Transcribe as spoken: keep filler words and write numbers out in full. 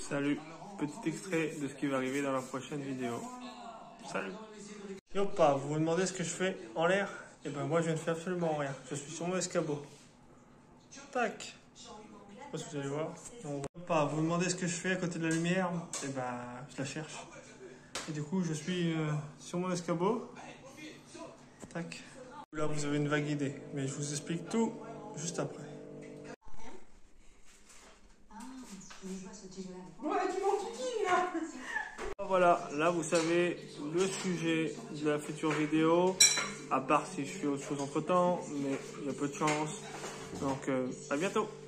Salut, petit extrait de ce qui va arriver dans la prochaine vidéo. Salut. Yopa, vous vous demandez ce que je fais en l'air? Et ben moi je ne fais absolument rien. Je suis sur mon escabeau. Tac. Je sais pas si vous allez voir. Yopa, vous vous demandez ce que je fais à côté de la lumière? Et ben je la cherche. Et du coup je suis euh, sur mon escabeau. Tac. Là vous avez une vague idée, mais je vous explique tout juste après. Voilà, là vous savez le sujet de la future vidéo, à part si je fais autre chose entre temps, mais il y a peu de chance. Donc euh, à bientôt.